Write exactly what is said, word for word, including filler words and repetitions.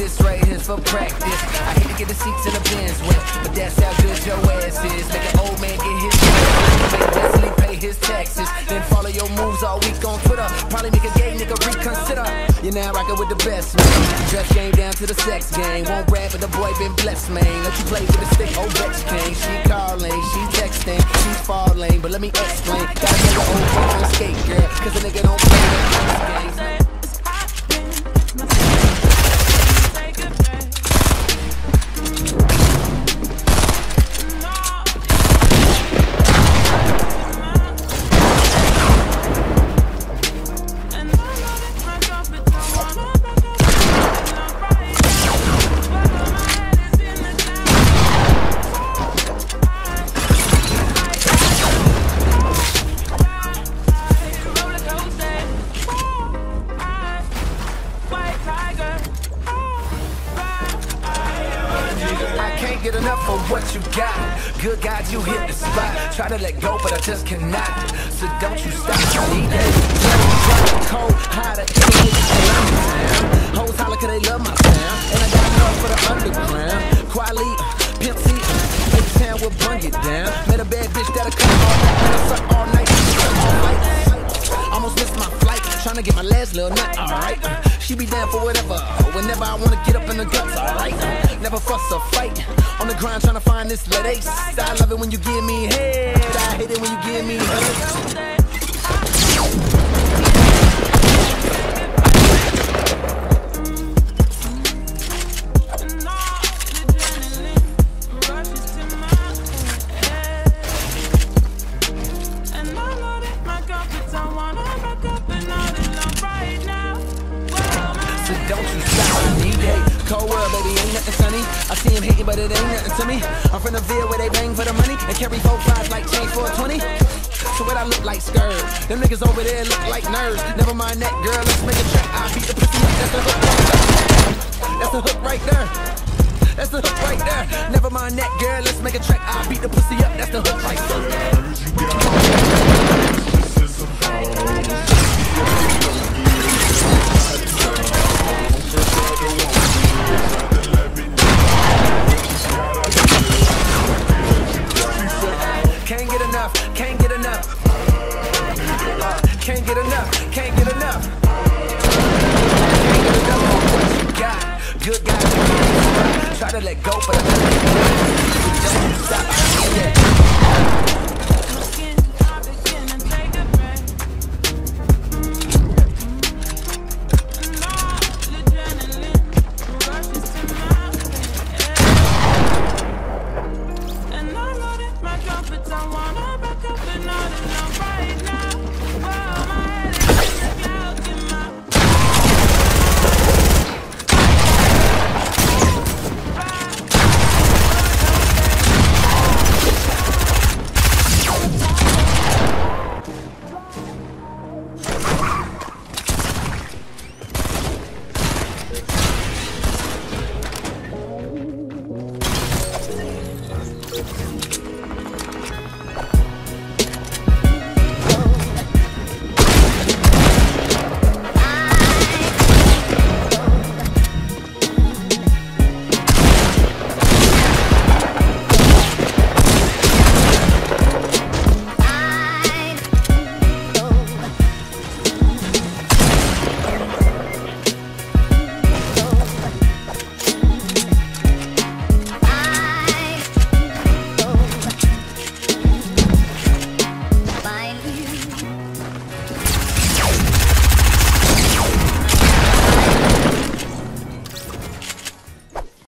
this right here's for practice. I hate to get the seats in the Benz wet, but that's how good your ass is. Make an old man get his taxes, Wesley pay his taxes, then follow your moves all week on Twitter. Probably make a gay nigga reconsider. You're now rockin' with the best, man. Dress game down to the sex game. Won't brag, but the boy been blessed, man. Let you play with the stick, oh Bex King. She calling, she texting, she's falling, but let me explain. Gotta make an old boy on skate, girl, cause a nigga don't play with these games. Get enough of what you got. Good God, you hit the spot. Try to let go, but I just cannot. So don't you stop. I need that. Cold, hot, hoes holler cause they love my sound. And I got love for the underground. Quality, pimp C, make town will bring it down. Met a bad bitch that'll come all night. Let her suck all night. All night. Almost missed my flight. Tryna get my last little nut, alright. She be down for whatever. Whenever I wanna get up in the guts, alright. Never fuss or fight. On the grind tryna find this lit ace. I love it when you give me head. I hate it when you give me head. So don't you stop, I need that. Cold world, baby, ain't nothing sunny. I see him hating, but it ain't nothing to me. I'm from the Ville where they bang for the money and carry four flies like change for a twenty. So what I look like, skirt. Them niggas over there look like nerds. Never mind that, girl, let's make a track. I beat the pussy up, that's the hook right there. That's the hook right there. That's the hook right there. Never mind that, girl, let's make a track. I beat the pussy up, that's the hook right there. Can't get enough, can't get enough. Uh, can't get enough, can't get enough. Can't get enough of what you got. Good guys, try to let go, but I